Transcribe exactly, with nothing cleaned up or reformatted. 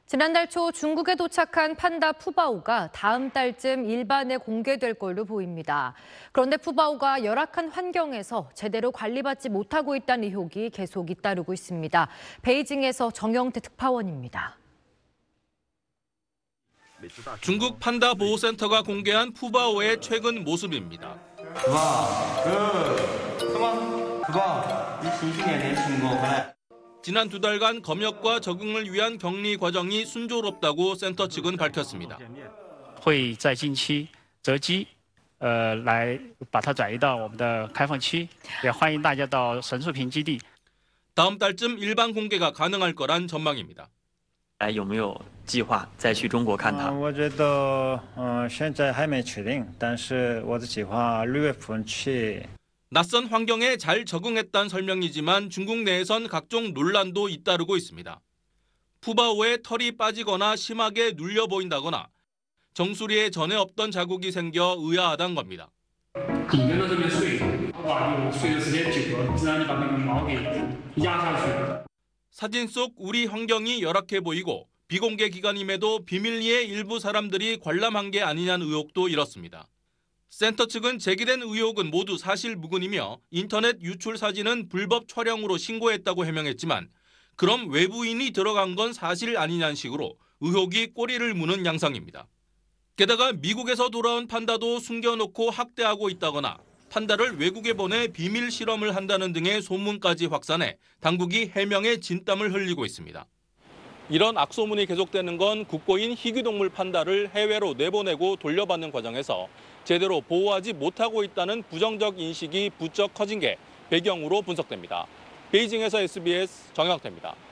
지난달 초 중국에 도착한 판다 푸바오가 다음 달쯤 일반에 공개될 걸로 보입니다. 그런데 푸바오가 열악한 환경에서 제대로 관리받지 못하고 있다는 의혹이 계속 잇따르고 있습니다. 베이징에서 정영태 특파원입니다. 중국 판다 보호센터가 공개한 푸바오의 최근 모습입니다. 지난 두 달간 검역과 적응을 위한 격리 과정이 순조롭다고 센터 측은 밝혔습니다. 会在近期择机呃来把它转移到我们的开放区，也欢迎大家到神树坪基地。 다음 달쯤 일반 공개가 가능할 거란 전망입니다. 有没有计划再去中国看它？ 我觉得呃现在还没确定，但是我的计划六月份去。 낯선 환경에 잘 적응했다는 설명이지만 중국 내에선 각종 논란도 잇따르고 있습니다. 푸바오의 털이 빠지거나 심하게 눌려 보인다거나 정수리에 전에 없던 자국이 생겨 의아하다는 겁니다. 사진 속 우리 환경이 열악해 보이고 비공개 기간임에도 비밀리에 일부 사람들이 관람한 게 아니냐는 의혹도 일었습니다. 센터 측은 제기된 의혹은 모두 사실무근이며 인터넷 유출 사진은 불법 촬영으로 신고했다고 해명했지만 그럼 외부인이 들어간 건 사실 아니냐는 식으로 의혹이 꼬리를 무는 양상입니다. 게다가 미국에서 돌아온 판다도 숨겨놓고 학대하고 있다거나 판다를 외국에 보내 비밀 실험을 한다는 등의 소문까지 확산해 당국이 해명에 진땀을 흘리고 있습니다. 이런 악소문이 계속되는 건 국보인 희귀동물 판다를 해외로 내보내고 돌려받는 과정에서 제대로 보호하지 못하고 있다는 부정적 인식이 부쩍 커진 게 배경으로 분석됩니다. 베이징에서 에스비에스 정영태입니다.